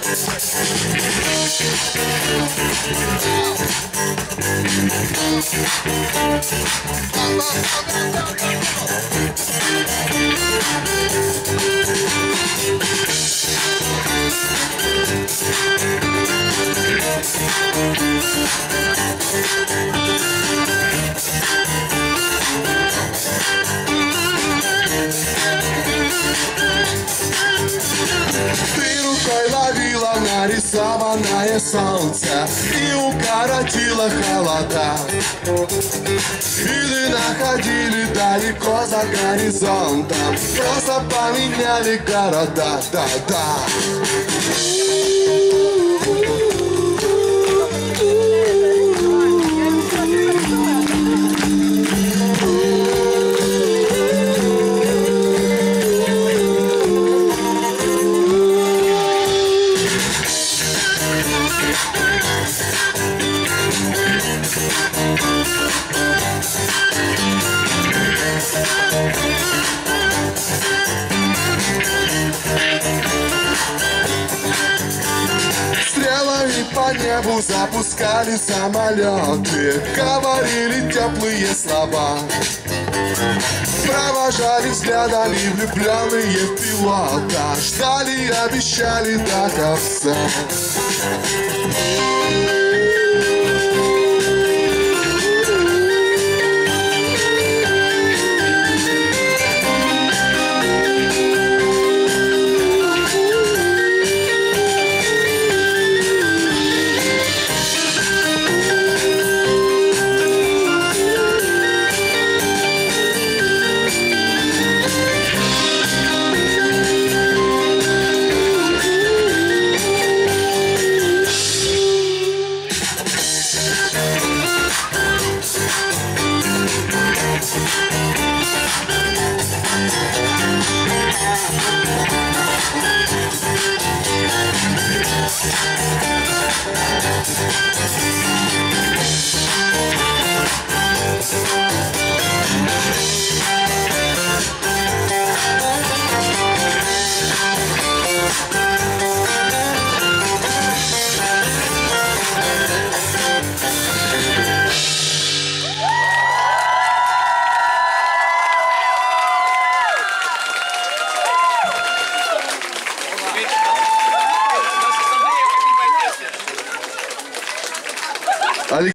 Ты рукой ловила нарисованное солнце и укоротила холода. Или находили далеко за горизонтом, просто поменяли города, да-да. Стрелами по небу запускали самолеты, говорили теплые слова, провожали взглядами влюбленные в пилота, ждали и обещали до конца.